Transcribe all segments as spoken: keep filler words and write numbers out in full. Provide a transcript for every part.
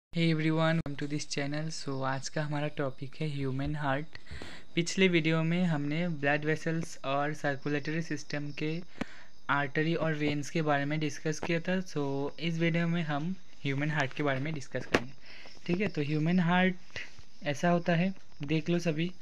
Hey everyone, welcome to this channel. So आज का हमारा टॉपिक है ह्यूमन हार्ट। पिछले वीडियो में हमने ब्लड वेसल्स और सर्कुलेटरी सिस्टम के आर्टरी और वेन्स के बारे में डिस्कस किया था। सो so, इस वीडियो में हम ह्यूमन हार्ट के बारे में डिस्कस करेंगे। ठीक है, तो ह्यूमन हार्ट ऐसा होता है, देख लो सभी।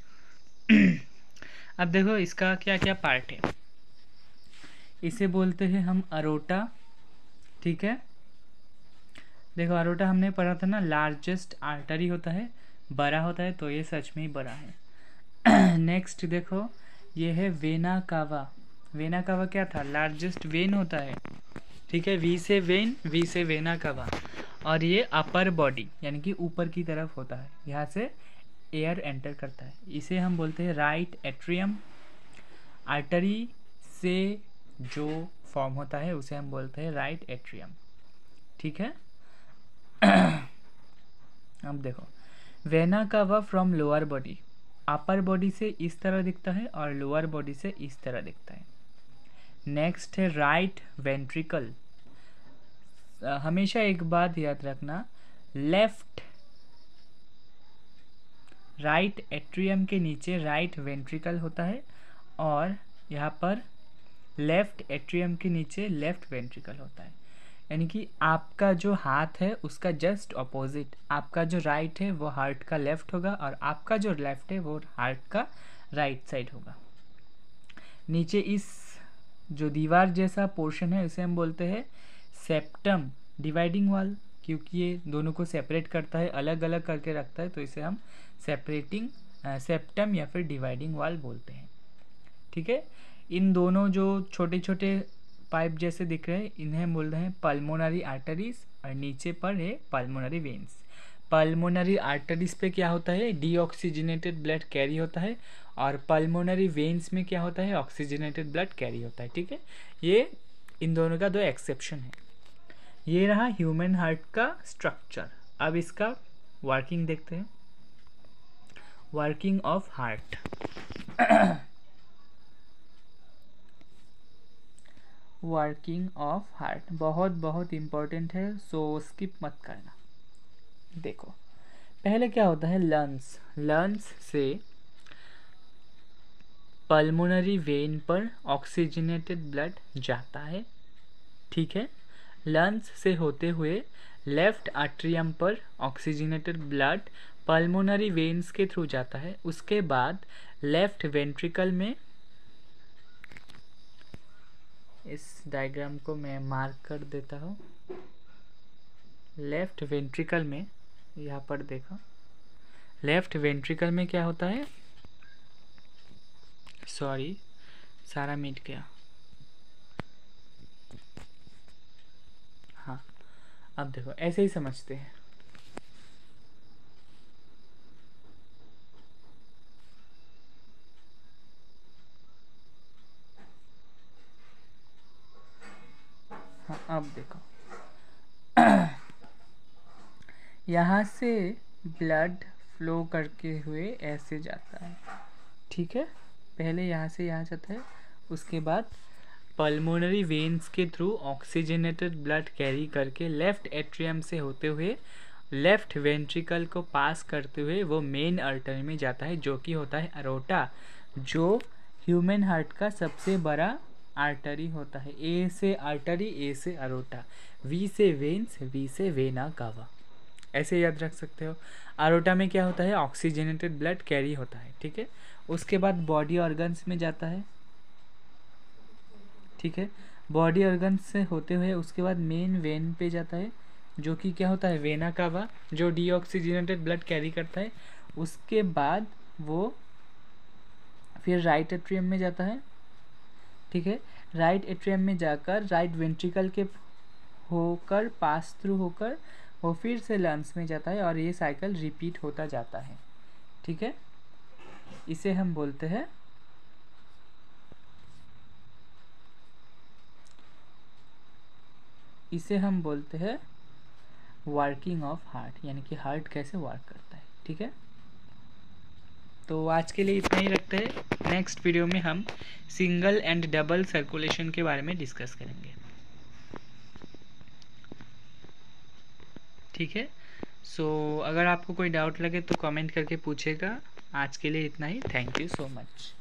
अब देखो इसका क्या क्या पार्ट है। इसे बोलते हैं हम अरोटा। ठीक है, देखो अरोटा हमने पढ़ा था ना, लार्जेस्ट आर्टरी होता है, बड़ा होता है, तो ये सच में ही बड़ा है। नेक्स्ट देखो, ये है वेना कावा। वेना कावा क्या था? लार्जेस्ट वेन होता है। ठीक है, वी से वेन, वी से वेना कावा। और ये अपर बॉडी यानी कि ऊपर की तरफ होता है, यहाँ से एयर एंटर करता है। इसे हम बोलते हैं राइट एट्रियम। आर्टरी से जो फॉर्म होता है उसे हम बोलते हैं राइट एट्रियम। ठीक है, अब देखो, vena cava from lower body, upper body से इस तरह दिखता है और लोअर बॉडी से इस तरह दिखता है। नेक्स्ट है राइट वेंट्रिकल। हमेशा एक बात याद रखना, लेफ्ट राइट एट्रियम के नीचे राइट वेंट्रिकल होता है और यहाँ पर लेफ्ट एट्रियम के नीचे लेफ्ट वेंट्रिकल होता है। यानी कि आपका जो हाथ है उसका जस्ट अपोजिट, आपका जो राइट है वो हार्ट का लेफ्ट होगा और आपका जो लेफ्ट है वो हार्ट का राइट साइड होगा। नीचे इस जो दीवार जैसा पोर्शन है उसे हम बोलते हैं सेप्टम, डिवाइडिंग वॉल, क्योंकि ये दोनों को सेपरेट करता है, अलग अलग करके रखता है, तो इसे हम सेपरेटिंग सेप्टम या फिर डिवाइडिंग वॉल बोलते हैं। ठीक है, इन दोनों जो छोटे छोटे पाइप जैसे दिख रहे हैं इन्हें बोल रहे हैं पल्मोनरी आर्टरीज और नीचे पर है पल्मोनरी वेन्स। पल्मोनरी आर्टरीज पे क्या होता है? डीऑक्सीजनेटेड ब्लड कैरी होता है और पल्मोनरी वेन्स में क्या होता है? ऑक्सीजनेटेड ब्लड कैरी होता है। ठीक है, ये इन दोनों का दो एक्सेप्शन है। ये रहा ह्यूमन हार्ट का स्ट्रक्चर। अब इसका वर्किंग देखते हैं। Working of heart. Working of heart बहुत बहुत इम्पोर्टेंट है, सो स्किप मत करना। देखो पहले क्या होता है, लंग्स। लंग्स से पल्मोनरी वेन पर ऑक्सीजनेटेड ब्लड जाता है। ठीक है, लंग्स से होते हुए लेफ्ट आर्ट्रियम पर ऑक्सीजनेटेड ब्लड पल्मोनरी वेन्स के थ्रू जाता है। उसके बाद लेफ्ट वेंट्रिकल में, इस डायग्राम को मैं मार्क कर देता हूँ, लेफ्ट वेंट्रिकल में, यहाँ पर देखो, लेफ्ट वेंट्रिकल में क्या होता है, सॉरी सारा मिट गया। हाँ, अब देखो ऐसे ही समझते हैं। हाँ, अब देखो यहाँ से ब्लड फ्लो करके हुए ऐसे जाता है। ठीक है, पहले यहाँ से यहाँ जाता है, उसके बाद पल्मोनरी वेन्स के थ्रू ऑक्सीजनेटेड ब्लड कैरी करके लेफ्ट एट्रियम से होते हुए लेफ्ट वेंट्रिकल को पास करते हुए वो मेन आर्टरी में जाता है, जो कि होता है अरोटा, जो ह्यूमन हार्ट का सबसे बड़ा आर्टरी होता है। ए से आर्टरी, ए से अरोटा, वी से वेन्स, वी से वेना कावा, ऐसे याद रख सकते हो। अरोटा में क्या होता है? ऑक्सीजनेटेड ब्लड कैरी होता है। ठीक है, उसके बाद बॉडी ऑर्गन्स में जाता है। ठीक है, बॉडी ऑर्गन्स से होते हुए उसके बाद मेन वेन पे जाता है, जो कि क्या होता है? वेना कावा, जो डीऑक्सीजनेटेड ब्लड कैरी करता है। उसके बाद वो फिर राइट एट्रियम में जाता है। ठीक है, राइट एट्रियम में जाकर राइट वेंट्रिकल के होकर पास थ्रू होकर वो फिर से लंग्स में जाता है और ये साइकिल रिपीट होता जाता है। ठीक है, इसे हम बोलते हैं इसे हम बोलते हैं वर्किंग ऑफ हार्ट, यानी कि हार्ट कैसे वर्क करता है। ठीक है, तो आज के लिए इतना ही रखते हैं। नेक्स्ट वीडियो में हम सिंगल एंड डबल सर्कुलेशन के बारे में डिस्कस करेंगे। ठीक है, सो so, अगर आपको कोई डाउट लगे तो कमेंट करके पूछेगा। आज के लिए इतना ही। Thank you so much.